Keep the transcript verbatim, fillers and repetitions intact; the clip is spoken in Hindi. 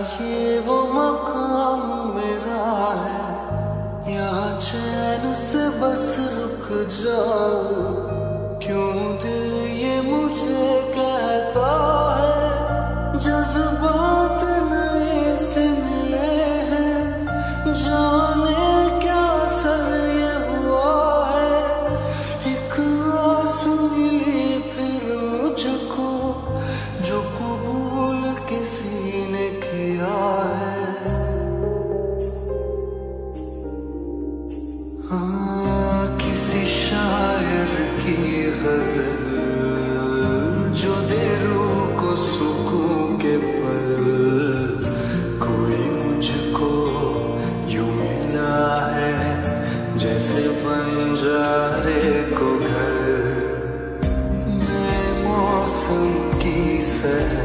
ये वो मकाम मेरा है, यहाँ चैन से बस रुक जाऊं। क्यों दिल ये मुझे कहता है, जज्बात नए से मिले हैं, जाने क्या सर ये हुआ है। एक आस मिली फिर मुझको, जो कबूल किसी ने किया है। हाँ, किसी शायर की गजल जो दे रूह को सुकून के पल, कोई मुझको यूं मिला है जैसे बंजारे को घर। नए मौसम की सह